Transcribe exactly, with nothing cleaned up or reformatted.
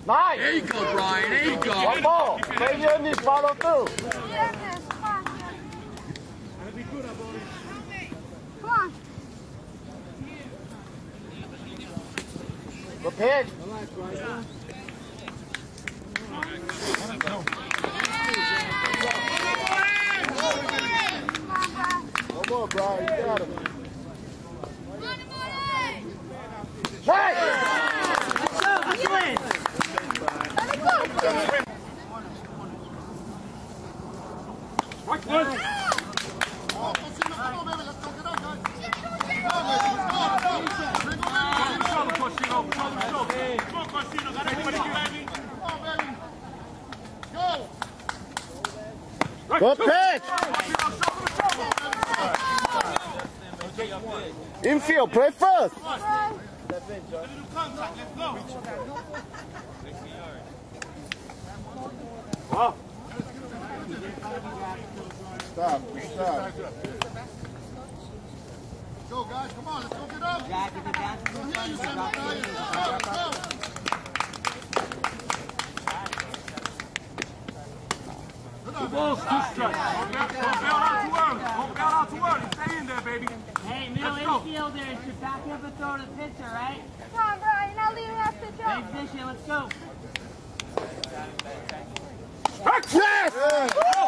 Nice. There you go, Brian. There you go. One more. Play your knees, follow through. Come on. Good pitch. One more, Brian. You got him. Nice! Let's go, let's win! Watch one! Good pitch! Infield, play first! Wow. Stop, stop. Go, guys, come on, let's go get up. Jack, if you got to Go, you son of a gun. Go, go. Two balls, two strikes. Don't bail out too early. Don't bail out too early. Stay in there, baby. Hey, middle infielder, it's your backup and throw to the pitcher, right? Come on, Brian, you're not leaving us to Hey, jump. Fisher, let's go. Yes!